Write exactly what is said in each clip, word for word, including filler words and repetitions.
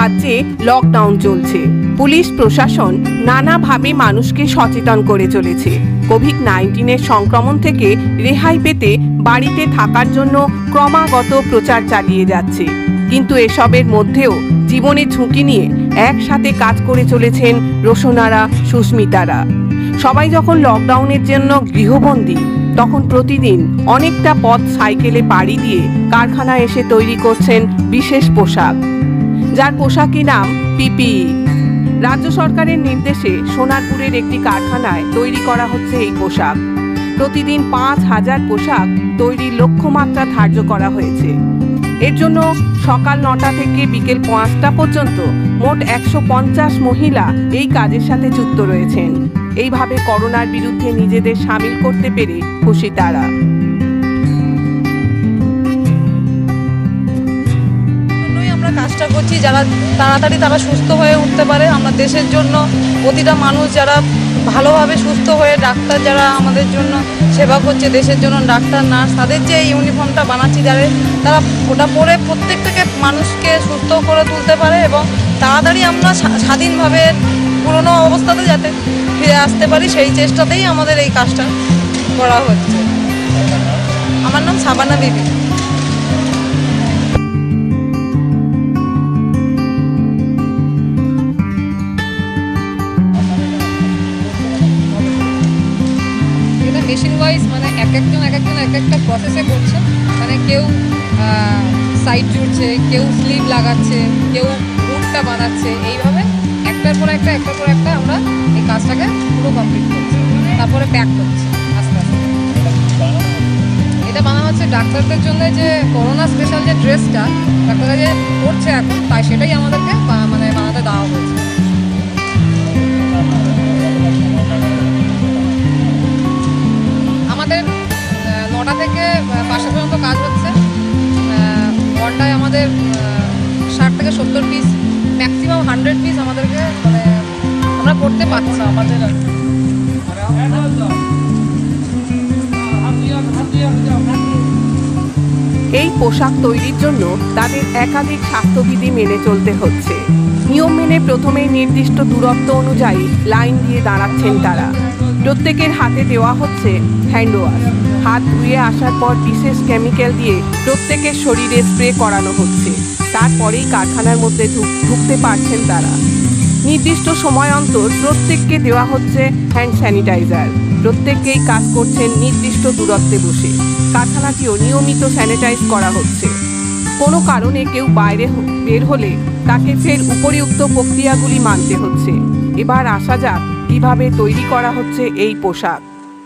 রাজ্যে লকডাউন চলছে। পুলিশ প্রশাসন নানাভাবে মানুষকে সচেতন করে চলেছে। কোভিড নাইন্টিনের সংক্রমণ থেকে রেহাই পেতে বাড়িতে থাকার জন্য ক্রমাগত প্রচার চালিয়ে যাচ্ছে। কিন্তু এসবের মধ্যেও জীবনের ঝুঁকি নিয়ে একসাথে কাজ করে চলেছেন রোশনারা, সুস্মিতারা। সবাই যখন লকডাউনের জন্য গৃহবন্দী, তখন প্রতিদিন অনেকটা পথ সাইকেলে পাড়ি দিয়ে কারখানায় এসে তৈরি করছেন বিশেষ পোশাক, যার পোশাকি নাম পিপিই। রাজ্য সরকারের নির্দেশে সোনারপুরের একটি কারখানায় তৈরি করা হচ্ছে এই পোশাক। প্রতিদিন পাঁচ হাজার পোশাক তৈরির লক্ষ্যমাত্রা ধার্য করা হয়েছে। এর জন্য সকাল নটা থেকে বিকেল পাঁচটা পর্যন্ত মোট একশো পঞ্চাশ মহিলা এই কাজের সাথে যুক্ত রয়েছেন। এইভাবে করোনার বিরুদ্ধে নিজেদের সামিল করতে পেরে খুশি তারা। আমরা কাজটা করছি যারা তাড়াতাড়ি তারা সুস্থ হয়ে উঠতে পারে। আমরা দেশের জন্য প্রতিটা মানুষ যারা ভালোভাবে সুস্থ হয়ে, ডাক্তার যারা আমাদের জন্য সেবা করছে দেশের জন্য, ডাক্তার নার্স, তাদের যে ইউনিফর্মটা বানাচ্ছি যারা, তারা ওটা পরে প্রত্যেকটাকে মানুষকে সুস্থ করে তুলতে পারে এবং তাড়াতাড়ি আমরা স্বাধীনভাবে পুরনো অবস্থাতে যাতে ফিরে আসতে পারি, সেই চেষ্টাতেই আমাদের এই কাজটা করা হচ্ছে। আমার নাম সাবানা বিবি। এটা মেশিন ওয়াইজ, মানে এক একজন এক একজন এক একটা প্রসেসে করছে। মানে কেউ সাইড জুড়ছে, কেউ স্লিভ লাগাচ্ছে, কেউ বুটটা বানাচ্ছে। এইভাবে একটার পর একটা একটার পর একটা আমরা এই কাজটাকে পুরো কমপ্লিট করছি, তারপরে প্যাক করছি আস্তে আস্তে। এটা বানানো হচ্ছে ডাক্তারদের জন্য, যে করোনা স্পেশাল যে ড্রেসটা ডাক্তাররা যে করছে এখন, তাই সেটাই আমাদেরকে মানে বানাতে দেওয়া হয়েছে। আমাদের নটা থেকে পাঁচটা পর্যন্ত কাজ হচ্ছে। ঘন্টায় আমাদের ষাট থেকে সত্তর পিস, ম্যাক্সিমাম হান্ড্রেড পিস আমাদেরকে মানে আমরা করতে পারছি। আমাদের এই পোশাক তৈরির জন্য তাদের একাধিক স্বাস্থ্যবিধি মেনে চলতে হচ্ছে। নিয়ম মেনে প্রথমেই নির্দিষ্ট দূরত্ব অনুযায়ী লাইন দিয়ে দাঁড়াচ্ছেন তারা। প্রত্যেকের হাতে দেওয়া হচ্ছে হ্যান্ড ওয়াশ। হাত ধুয়ে আসার পর বিশেষ কেমিক্যাল দিয়ে প্রত্যেকের শরীরে স্প্রে করানো হচ্ছে। তারপরেই কারখানার মধ্যে ঢুকতে পারছেন তারা। নির্দিষ্ট সময় অন্তর প্রত্যেককে দেওয়া হচ্ছে হ্যান্ড স্যানিটাইজার। প্রত্যেককেই কাজ করছেন নির্দিষ্ট দূরত্বে বসে। কারখানাটিও নিয়মিত স্যানিটাইজ করা হচ্ছে। কোনো কারণে কেউ বাইরে বের হলে তাকে ফের উপরিউক্ত প্রক্রিয়াগুলি মানতে হচ্ছে। এবার আসা যাক কিভাবে তৈরি করা হচ্ছে এই পোশাক।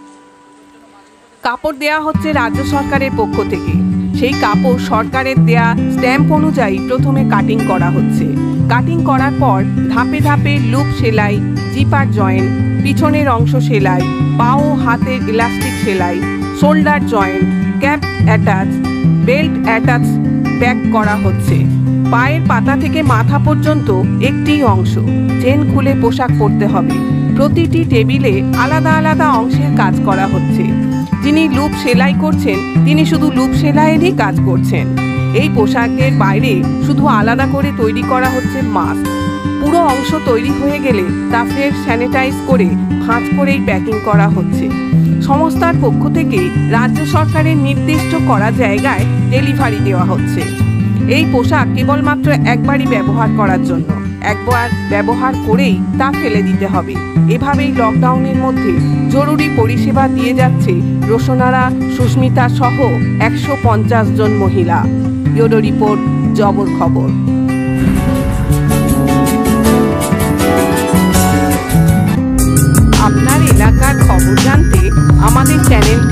কাপড় দেয়া হচ্ছে রাজ্য সরকারের পক্ষ থেকে। সেই কাপড় সরকারের দেয়া স্ট্যাম্প অনুযায়ী প্রথমে কাটিং করা হচ্ছে। কাটিং করার পর ধাপে ধাপে লুপ সেলাই, জিপার জয়েন্ট, পিছনের অংশ সেলাই, পা ও হাতের ইলাস্টিক সেলাই, shoulder joint, cap attach, belt attach back করা হচ্ছে। পায়ের পাতা থেকে মাথা পর্যন্ত একটি অংশ চেন খুলে পোশাক পরতে হবে। প্রতিটি টেবিলে আলাদা আলাদা অংশের কাজ করা হচ্ছে। যিনি লুপ সেলাই করছেন তিনি শুধু লুপ সেলাইয়েরই কাজ করছেন। এই পোশাকের বাইরে শুধু আলাদা করে তৈরি করা হচ্ছে মাস্ক। পুরো অংশ তৈরি হয়ে গেলে তা ফের স্যানিটাইজ করে ভাঁজ করেই প্যাকিং করা হচ্ছে। সংস্থার পক্ষ থেকে রাজ্য সরকারের নির্দিষ্ট করা জায়গায় ডেলিভারি দেওয়া হচ্ছে। এই পোশাক কেবলমাত্র একবারই ব্যবহার করার জন্য, একবার ব্যবহার করেই তা ফেলে দিতে হবে। এভাবেই লকডাউনের মধ্যে জরুরি পরিষেবা দিয়ে যাচ্ছে রোশনারা, সুস্মিতা সহ একশো পঞ্চাশ জন মহিলা। ব্যুরো রিপোর্ট, জবর খবর। আপনার এলাকার খবর জানতে আমাদের চ্যানেল